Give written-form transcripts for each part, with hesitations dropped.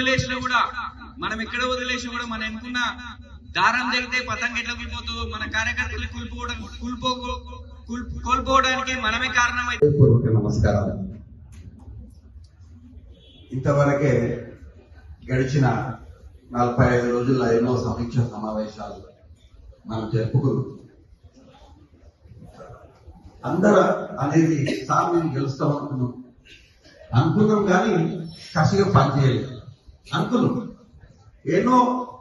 వదిలేసినా కూడా మనం ఎక్కడ వదిలేసినా కూడా మనం ఎన్నుకున్న దారం జరిగితే పతంగ ఎట్లా కూలిపోతుందో మన కార్యకర్తలు కోల్పోవడానికి మనమే కారణమైతే. నమస్కారాలు. ఇంతవరకే గడిచిన 45 రోజుల్లో ఎన్నో సమీక్ష సమావేశాలు మనం జరుపుకున్నాం. అందరూ అనేది సార్ మేము గెలుస్తాం అనుకున్నాం కానీ కసిగా పనిచేయలేదు అనుకున్నాం. ఎన్నో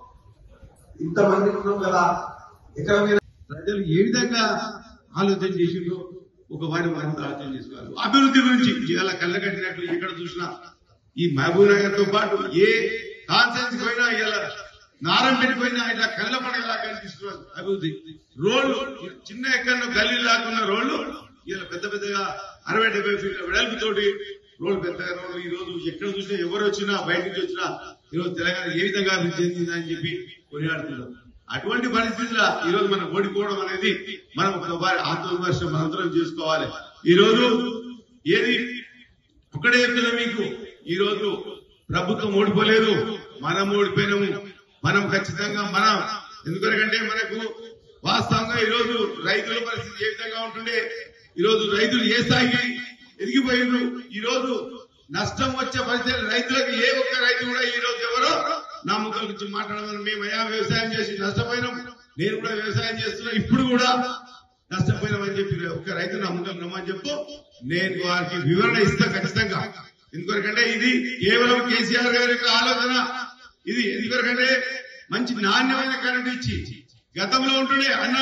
ఇంతమంది ఉన్నాం కదా, ఇక్కడ మీరు ప్రజలు ఏ విధంగా ఆలోచన చేసిండ్రో ఒక వారి ఆలోచన చేసుకోవాలి. అభివృద్ధి గురించి ఇలా కళ్ళగట్టినట్లు ఎక్కడ చూసినా ఈ మహబూబ్ నగర్ తో పాటు ఏ కాన్ఫరెన్స్ పోయినా ఇలా నారం పెట్టిపోయినా ఇలా కళ్ళ పండుగలా కనిపిస్తున్నారు. అభివృద్ధి రోడ్లు చిన్న ఎక్కడ గల్లీ లాక్కున్న రోడ్లు ఇలా పెద్ద పెద్దగా 60-70 ఫీట్ల వెడల్పుతోటి రోడ్లు పెద్దగా రోడ్లు. ఈ రోజు ఎక్కడ చూసినా ఎవరు వచ్చినా బయట నుంచి వచ్చినా ఈరోజు తెలంగాణ ఏ విధంగా అభివృద్ధి చెందిందని చెప్పి కొనియాడుతున్నారు. అటువంటి పరిస్థితుల్లో ఈ రోజు మనం ఓడిపోవడం అనేది మనం ఒకసారి ఆత్మవిమర్శ మనంతరం చేసుకోవాలి. ఈ రోజు ఏది ఒకటే చెప్తున్నా మీకు, ఈ రోజు ప్రభుత్వం ఓడిపోలేదు, మనం ఓడిపోయినాము. మనం ఖచ్చితంగా ఎందుకంటే మనకు వాస్తవంగా ఈ రోజు రైతుల పరిస్థితి ఏ విధంగా ఉంటుండే, ఈ రోజు రైతులు ఏ స్థాయికి ఎదిగిపోయిండ్రు. ఈ రోజు నష్టం వచ్చే పరిస్థితి రైతులకు ఏ ఒక్క రైతు కూడా ఈ రోజు ఎవరో నా ముఖం గురించి మాట్లాడమని మేమయ్యా వ్యవసాయం చేసి నష్టపోయినాం, నేను కూడా వ్యవసాయం చేస్తున్నా, ఇప్పుడు కూడా నష్టపోయినామని చెప్పి ఒక్క రైతు నా ముఖం రమ్మని చెప్పు, నేను వారికి వివరణ ఇస్తా ఖచ్చితంగా. ఎందుకంటే ఇది కేవలం కేసీఆర్ గారి యొక్క ఆలోచన. ఇది ఎందుకంటే మంచి నాణ్యమైన కరెంట్ ఇచ్చి గతంలో ఉంటుండే అన్న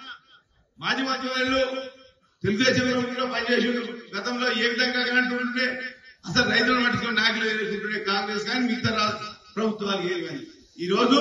మాజీ వాళ్ళు తెలుగుదేశంలో పనిచేసి గతంలో ఏ విధంగా కరెంట్ ఉంటుండే, అసలు రైతులను పట్టుకుని నాయకులు ఎదుర్కొంటుండే కాంగ్రెస్ కానీ మిగతా ప్రభుత్వాలు ఏవి కానీ. ఈ రోజు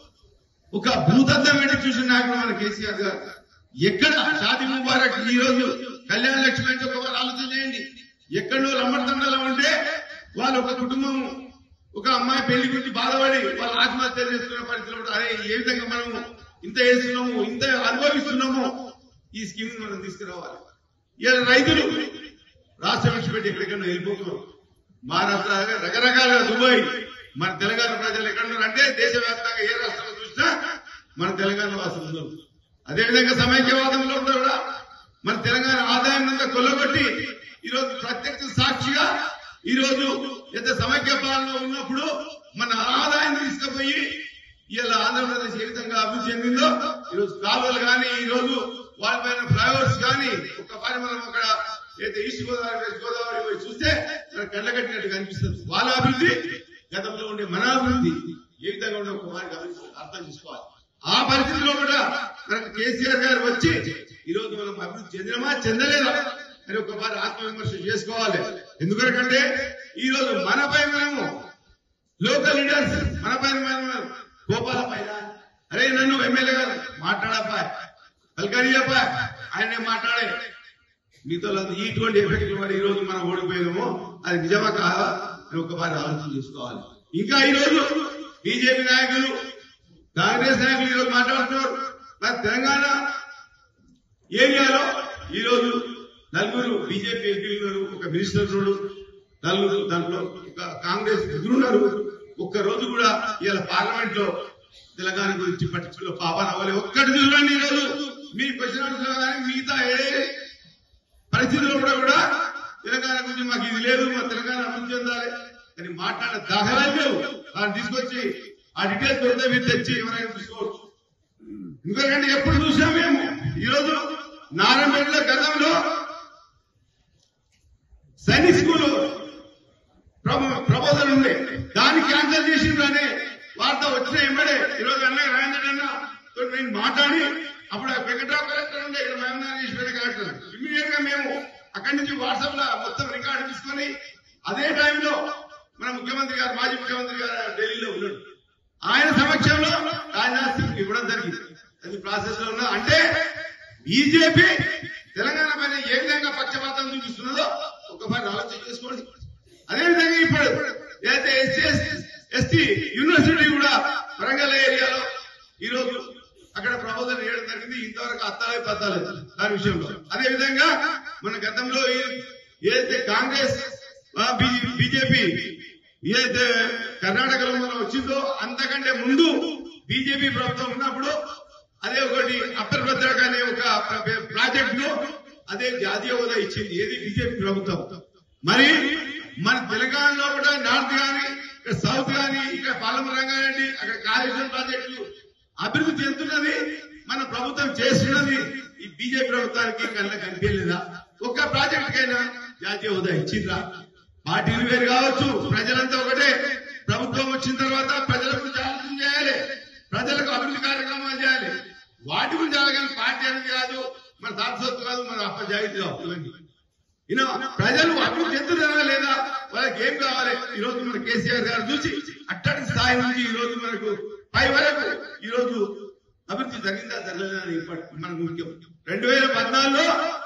ఒక భూతత్వం పెట్టి చూసిన నాయకుడు మన కేసీఆర్ గారు. ఎక్కడ షాదీ ముబారక్ ఈ రోజు కళ్యాణ లక్ష్మి అంటే ఒక ఆలోచన చేయండి. ఎక్కడో లంబడతండలో ఉంటే వాళ్ళు ఒక కుటుంబం ఒక అమ్మాయి పెళ్లి గురించి బాధపడి వాళ్ళు ఆత్మహత్యలు చేసుకునే పరిస్థితులు అరే ఏ విధంగా మనము ఇంత వేస్తున్నాము, ఇంత అనుభవిస్తున్నాము, ఈ స్కీమ్ మనం తీసుకురావాలి. ఇలా రైతులు రాష్ట్రం విడిచిపెట్టి ఎక్కడికన్నా వెళ్ళిపోతున్నారు. మహారాష్ట్ర రకరకాలుగా దుబాయ్, మన తెలంగాణ ప్రజలు ఎక్కడున్నారు అంటే దేశవ్యాప్తంగా ఏ రాష్ట్రంలో చూసినా మన తెలంగాణ వాసులు ఉన్నారు. అదేవిధంగా సమైక్యవాదంలో కూడా మన తెలంగాణ ఆదాయం అంతా కొల్లగొట్టి ఈరోజు ప్రత్యక్ష సాక్షిగా ఈరోజు ఎంత సమైక్య పాలనలో ఉన్నప్పుడు మన ఆదాయాన్ని తీసుకుపోయి ఇలా ఆంధ్రప్రదేశ్ ఏ విధంగా అభివృద్ధి చెందిందో ఈరోజు కాలువలు కానీ ఈరోజు వాళ్ళపైన ఫ్లైఓవర్స్ కానీ ఒక్కసారి మనం అక్కడ అయితే ఈస్ట్ గోదావరి వెస్ట్ గోదావరి పోయి చూస్తే కళ్ళగట్టినట్టు కనిపిస్తుంది. వాళ్ళ అభివృద్ధి గతంలో ఉండే మన అభివృద్ధి ఏ విధంగా ఉండే ఒక వారికి అర్థం చేసుకోవాలి. ఆ పరిస్థితిలో కూడా మనకు కేసీఆర్ గారు వచ్చి ఈరోజు మనం అభివృద్ధి చెందినమా చెందలేదా అని ఒకసారి ఆత్మవిమర్శ చేసుకోవాలి. ఎందుకంటే ఈ రోజు మనపై మనము లోకల్ లీడర్స్ మనపైన మనం గోపాల పైన అరే నన్ను ఎమ్మెల్యే గారు మాట్లాడపా పలకరియపా ఆయనే మాట్లాడే మీతో ఇటువంటి ఎఫెక్ట్ పడి ఈ రోజు మనం ఓడిపోయినామో అది నిజమా కాదా అని ఒకసారి ఆలోచన చేసుకోవాలి. ఇంకా ఈ రోజు బీజేపీ నాయకులు కాంగ్రెస్ నాయకులు ఈరోజు మాట్లాడుతున్నారు. మరి తెలంగాణ ఏరియాలో ఈ రోజు 4 బీజేపీ ఎంపీలు, ఒక మినిస్టర్ 4 దాంట్లో ఒక కాంగ్రెస్ ఎదురున్నారు. ఒక్క రోజు కూడా ఇవాళ పార్లమెంట్ లో తెలంగాణ గురించి పట్టించుకున్న పాపన అవ్వలేదు. ఒక్కటి చూడండి ఈ రోజు మీ క్వశ్చన్ కానీ మిగతా ఏ పరిస్థితుల్లో కూడా తెలంగాణ గురించి మాకు ఇది లేదు, మా తెలంగాణ అభివృద్ధి చెందాలి అని మాట్లాడే దాఖలాలు లేవు. దాన్ని తీసుకొచ్చి ఆ డీటెయిల్స్ దొరికితే మీరు తెచ్చి ఎవరైనా చూసుకోవచ్చు. ఎందుకంటే ఎప్పుడు చూసాం మేము ఈరోజు నారాయణపేటలో గతంలో సైనిక్ స్కూల్ ప్రపోజల్ ఉండే, దాన్ని క్యాన్సిల్ చేసిండ్రు అనే వార్త వచ్చిన వెంబడే ఈరోజు అన్న రాజేంద్ర అన్న నేను మాట్లాడి అప్పుడు వెంకట్రావు కలెక్టర్ ఉండే, ఇక్కడ మహబూబ్నగర్ కలెక్టర్ ఇమ్మీడియట్ గా మేము అక్కడి నుంచి వాట్సాప్ లో మొత్తం రికార్డు తీసుకొని అదే టైంలో మన ముఖ్యమంత్రి గారు మాజీ ముఖ్యమంత్రి గారు ఢిల్లీలో ఉన్నాడు, ఆయన సమక్షంలో రాజ్నాథ్ సింగ్ ఇవ్వడం జరిగింది. అది ప్రాసెస్ లో ఉన్నా అంటే బీజేపీ తెలంగాణ పైన ఏ విధంగా పక్షపాతం చూపిస్తున్నదో ఒకసారి ఆలోచన చేసుకోండి. అదేవిధంగా ఇప్పుడు ఏదైతే ఎస్టీ యూనివర్సిటీ కూడా వరంగల్ ఏరియాలో ఈ రోజు అక్కడ ప్రపోజల్ చేయడం జరిగింది. ఇంతవరకు అత్తాలే పత్తాలేదు దాని విషయంలో. అదేవిధంగా మన గతంలో ఏదైతే కాంగ్రెస్ బీజేపీ ఏదైతే కర్ణాటకలో మనం వచ్చిందో అంతకంటే ముందు బీజేపీ ప్రభుత్వం ఉన్నప్పుడు అదే ఒకటి అప్పర్ భద్రక అనే ఒక ప్రాజెక్ట్ లో అదే జాతీయ హోదా ఇచ్చింది ఏది బీజేపీ ప్రభుత్వం. మరి మన తెలంగాణలో కూడా నార్త్ గాని ఇక్కడ సౌత్ గాని ఇక్కడ పాలమూరు రంగారెడ్డి అక్కడ కాళేశ్వరం ప్రాజెక్టులు అభివృద్ధి చెందుతున్నది మన ప్రభుత్వం చేస్తున్నది. ఈ బీజేపీ ప్రభుత్వానికి కళ్ళ కనిపించలేదా? ఒక్క ప్రాజెక్ట్ కైనా జాతీయ హోదా ఇచ్చిందా? పార్టీలు వేరు కావచ్చు, ప్రజలంతా ఒకటే. ప్రభుత్వం వచ్చిన తర్వాత ప్రజల గురించి ఆలోచన చేయాలి, ప్రజలకు అభివృద్ధి కార్యక్రమాలు చేయాలి. వాటి గురించి అలాగని పార్టీ అనేది కాదు, మన దాసొత్తు కాదు, మన అప్ప జాగ్రత్త కాదు. ప్రజలు అభివృద్ధి చెందుతారా లేదా, వాళ్ళకి ఏం కావాలి? ఈ రోజు మన కేసీఆర్ గారు చూసి అట్టడి స్థాయి నుంచి ఈ రోజు మనకు పై వరకు ఈ రోజు అభివృద్ధి జరిగిందా జరగలేదా మనకు ముఖ్యం. 2014లో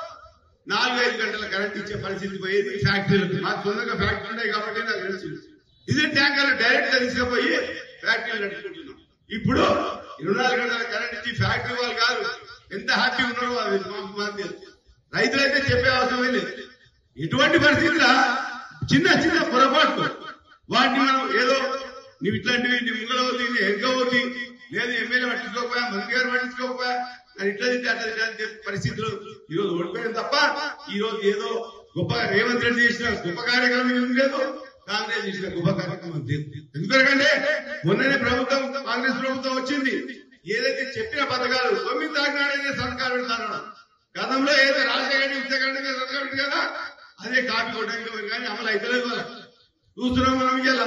4-5 గంటల కరెంట్ ఇచ్చే పరిస్థితి పోయేది ఫ్యాక్టరీలకు. మాకు సొంతంగా ఫ్యాక్టరీ ఉన్నాయి కాబట్టి నాకు తెలుసు. ఇదే ట్యాంకర్లు డైరెక్ట్ గా తీసుకుపోయి ఫ్యాక్టరీలు నడుపుకుంటున్నాం. ఇప్పుడు 24 గంటల కరెంట్ ఇచ్చి ఫ్యాక్టరీ వాళ్ళు కాదు ఎంత హ్యాపీ ఉన్నారో అది మాకు తెలుసు. రైతులైతే చెప్పే అవసరం లేదు. ఇటువంటి పరిస్థితుల చిన్న చిన్న పొరపాట్లు వాటిని మనం ఏదో నువ్వు ఇట్లాంటివి నీ ముంగలవుతుంది, నీ ఎగ్గవుతుంది, లేదు ఎమ్మెల్యే పట్టించుకోకపోయా, మంత్రి గారు పట్టించుకోకపోయా, అది ఇట్లా అట్లా పరిస్థితులు ఈ రోజు ఓడిపోయాం తప్ప ఈ రోజు ఏదో గొప్పగా రేవంత్ రెడ్డి చేసిన గొప్ప కార్యక్రమం లేదు, కాంగ్రెస్ చేసిన గొప్ప కార్యక్రమం లేదు. ఎందుకంటే మొన్ననే ప్రభుత్వం కాంగ్రెస్ ప్రభుత్వం వచ్చింది, ఏదైతే చెప్పిన పథకాలు 9 తారీఖు సర్కారు పెడతాను. గతంలో ఏదో రాజశేఖర ఉత్తరాఖండ్ సర్కారు కదా అదే కాపీ కొట్టడానికి కానీ అమలు అయితే చూస్తున్నాం మనం. ఇలా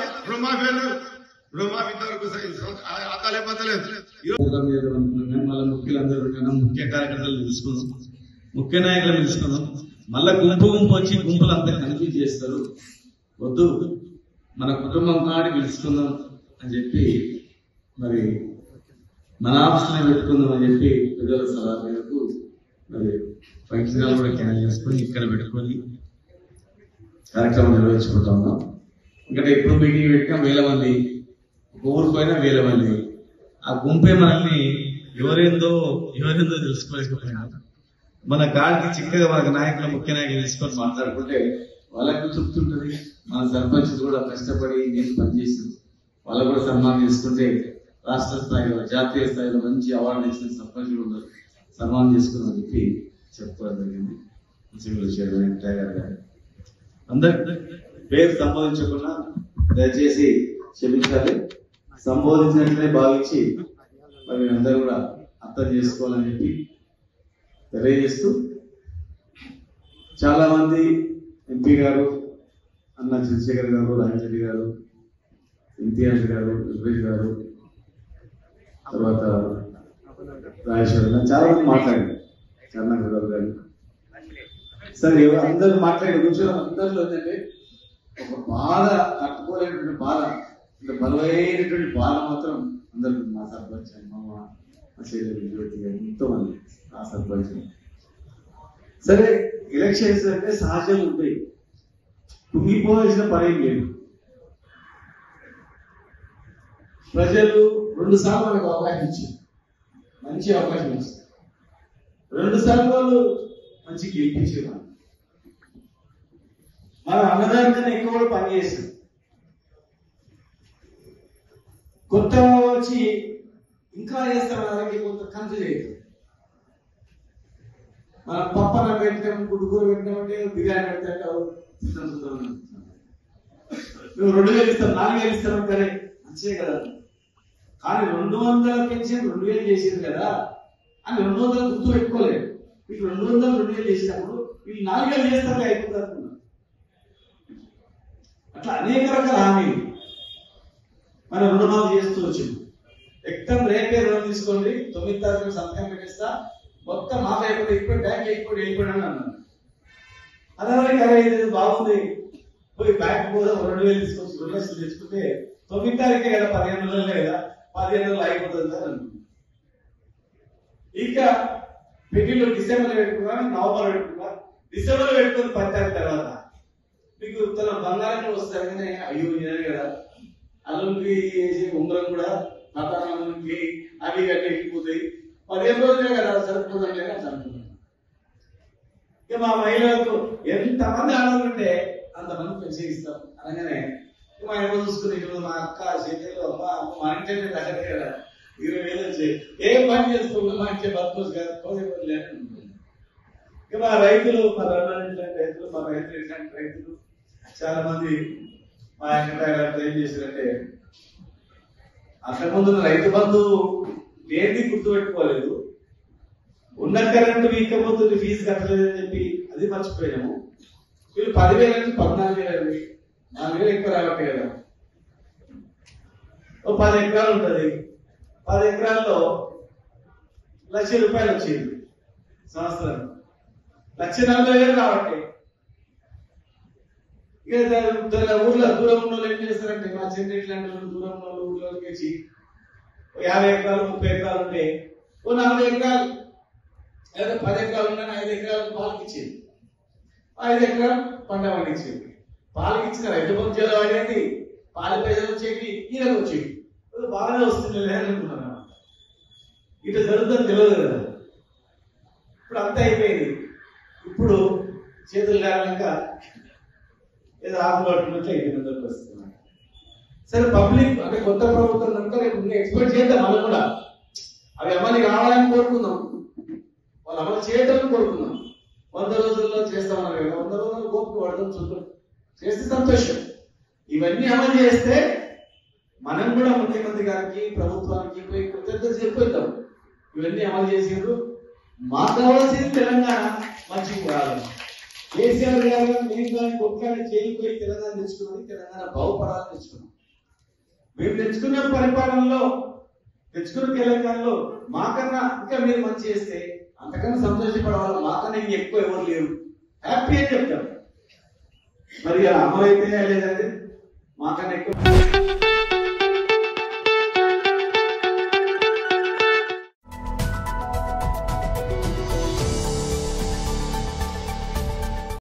రుణమాఫీ వరకు అతలే పతలేదు. మళ్ళీ ముఖ్యులందరూ ముఖ్య కార్యకర్తలు తెలుసుకుందాం, ముఖ్య నాయకులను తెలుసుకుందాం. మళ్ళా గుంపు వచ్చి గుంపులు అంతా కన్ఫ్యూజ్ చేస్తారు. వద్దు, మన కుటుంబం కాడి పిలుచుకుందాం అని చెప్పి మరి మన ఆఫీసులో పెట్టుకుందాం అని చెప్పి పెద్దల సలహా మేరకు మరి ఫంక్షన్ కూడా క్యాన్ చేసుకొని ఇక్కడ పెట్టుకొని కార్యక్రమం నిర్వహించుకుంటా ఉన్నాం. ఎందుకంటే ఎప్పుడు మీటింగ్ పెట్టినా 1000 మంది, ఒక ఊరు పోయినా 1000 మంది. ఆ గుంపే మనల్ని ఎవరేందో తెలుసుకోలేకపోయినా మన గాడికి చిక్కగా మన నాయకులు ముఖ్య నాయకులు తీసుకొని మాట్లాడుకుంటే వాళ్ళకి తృప్తి ఉంటుంది. మన సర్పంచ్ కూడా కష్టపడి నేను పనిచేసి వాళ్ళకు కూడా సన్మానం చేసుకుంటే రాష్ట్ర స్థాయిలో జాతీయ స్థాయిలో మంచి అవార్డు ఇచ్చిన సర్పంచులు ఉన్నారు, సన్మానం చేసుకున్నామని చెప్పి చెప్పుకోవడం జరిగింది. మున్సిపల్ చైర్మన్ టైగర్ గారు అందరు పేరు సంబోధించకుండా దయచేసి క్షమించాలి. సంబోధించినట్లే భావించి మరి అందరూ కూడా అర్థం చేసుకోవాలని చెప్పి తెలియజేస్తూ, చాలా మంది ఎంపీ గారు, అన్న చంద్రశేఖర్ గారు, రాజరెడ్డి గారు, ఇంతియాజ్ గారు, రుద్రేష్ గారు, తర్వాత రాజేశ్వర్ గారు చాలా మంది మాట్లాడారు, కర్ణాకర్ గారు. సరే అందరూ మాట్లాడే కూర్చొని అందరిలో ఏంటంటే ఒక బాధ, తట్టుకోలేనటువంటి బాధ, అంటే బలమైనటువంటి బాధ మాత్రం అందరూ మా సర్పంచ్ మా జ్యోతి గారు ఎంతో మంది ఆ సర్పంచ్. సరే ఎలక్షన్స్ అంటే సహజంగా ఉంటాయి, కుంగిపోవాల్సిన పని ఏం లేదు. ప్రజలు 2 సార్లు మనకు అవకాశం ఇచ్చారు, మంచి అవకాశం ఇచ్చారు. 2 సార్లు వాళ్ళు మంచి గెలిపించారు. మన అన్నదాని కన్నా ఎక్కువ కూడా పనిచేస్తారు. కొత్త వచ్చి ఇంకా చేస్తామని కొంత కన్ఫ్యూజ్ అవుతుంది. మనం పప్పన పెట్టాం, గుడ్డుకూర పెట్టామంటే బిర్యానీ పెడతాం, మేము 2000 ఇస్తాం, 4000 ఇస్తాం కానీ మంచిదే కదా. కానీ 200 పెంచి 2000 చేసింది కదా అని 200 గుర్తు పెట్టుకోలేదు. వీళ్ళు 200 2000 చేసినప్పుడు వీళ్ళు 4000 చేస్తారు అయిపోతుంది అనుకున్నారు. అట్లా అనేక రకాల హామీలు మనం రుణమాఫీ చేస్తూ వచ్చింది. ఎక్కడ రేపే రుణం తీసుకోండి, 9 తారీఖు సంతకం పెట్టిస్తా, మొత్తం మాఫీ అయిపోతే ఇప్పుడు బ్యాంక్ అయిపోయి వెళ్ళిపోయాను అన్నాను. అదే అదే బాగుంది, పోయి బ్యాంక్ కూడా 2000 తీసుకొచ్చి 2 లక్షలు తెచ్చుకుంటే 9 తారీఖే కదా, 15 రోజులే కదా, 15 రోజులు అయిపోతుంది అని అనుకున్నాను. ఇంకా పెళ్లిలో డిసెంబర్ పెట్టుకున్నా, నవంబర్ పెట్టుకున్నా, డిసెంబర్ పెట్టుకుని 10 తారీఖు తర్వాత మీకు తన బంగారం వస్తారు కానీ అయ్యో ఇదే కదా, అల్లుకి ఉంగరం కూడా పతానికి అవి గట్టి ఎక్కిపోతాయి, 15 రోజులే కదా సరిపోతుంది అని అనుకున్నాను. ఇక మా మహిళలకు ఎంతమంది ఆడాలంటే అంతమంది పెన్షన్ ఇస్తాం అనగానే మా ఏమో చూసుకుని మా అక్క చెల్లెలు అమ్మ మా ఇంటి దగ్గర కదా 20,000 వచ్చాయి. ఏం పని చేసుకోకుండా మా ఇంటి బతుకోవచ్చు కదా, పోతే లేకుండా. ఇక మా రైతులు, మా రైతులు, మా రైతులు ఇట్లాంటి రైతులు చాలా మంది మా వెంకటరావు ఏం చేశారంటే, అంతకుముందు రైతు బంధు ఏది గుర్తుపెట్టుకోలేదు, ఉన్న కరెంటు వీకపోతుంది, ఫీజు కట్టలేదని చెప్పి అది మర్చిపోయాము. వీళ్ళు 10,000 నుంచి 14,000 4,000 ఎక్కువ రావట్టే కదా. ఓ 10 ఎకరాలు ఉంటుంది, 10 ఎకరాల్లో ₹1,00,000 వచ్చింది సంవత్సరం, ₹1,40,000 రావట్టే. ఇక ఊర్లో దూరం ఉన్న వాళ్ళు ఏం చేస్తారంటే, మా చెంది ఇట్లాంటి వాళ్ళు దూరం ఉన్న వాళ్ళు ఊర్లోకి వచ్చి 50 ఎకరాలు 30 ఎకరాలు ఉంటే ఓ 40 ఎకరాలు లేదా 10 ఎకరాలు ఉన్నా 5 ఎకరాలు పాలకి ఇచ్చింది, 5 ఎకరాలు పంట పండించింది. పాలకి ఇచ్చిన రైతు బంధు అనేది పాల పైసలు వచ్చేవి, ఈయనకు వచ్చేవి, బాగానే వస్తుంది అనుకున్నాను. ఇటు జరుగుతుంది తెలియదు కదా. ఇప్పుడు అంతా అయిపోయింది. ఇప్పుడు చేతులు లేక ఏదో ఆకుపడుతున్నట్లు అయిపోయింది పరిస్థితి. సరే, పబ్లిక్ అంటే కొత్త ప్రభుత్వం కనుక రేపు ఎక్స్పెక్ట్ చేద్దాం, మనం కూడా అవి అమలు కావాలని కోరుకుందాం, వాళ్ళు అమలు చేయడం కోరుకుందాం. 100 రోజుల్లో చేస్తామన్నారు కదా, 100 రోజుల్లో గోపుకు పడదాం, చూద్దాం, చేస్తే సంతోషం. ఇవన్నీ అమలు చేస్తే మనం కూడా ముఖ్యమంత్రి గారికి, ప్రభుత్వానికి పోయి కృతజ్ఞత చెప్పిద్దాం. ఇవన్నీ అమలు చేసిండ్రు, మాకు కావాల్సింది తెలంగాణ మంచిగా రావాలి. కేసీఆర్ గారు మేము కానీ గొప్పగా చేయకపోయి తెలంగాణ తెచ్చుకున్నది, తెలంగాణ బాగుపడాలని తెచ్చుకున్నాం. మేము తెచ్చుకున్న పరిపాలనలో, తెచ్చుకున్న తెలంగాణలో మాకన్నా ఇంకా మీరు మంచి చేస్తే అంతకన్నా సంతోషపడవాలి. మాకన్నా ఇంక ఎక్కువ ఎవరు లేరు, హ్యాపీ అని చెప్తాం. మరి అమలైతే లేదంటే మాకన్నా ఎక్కువ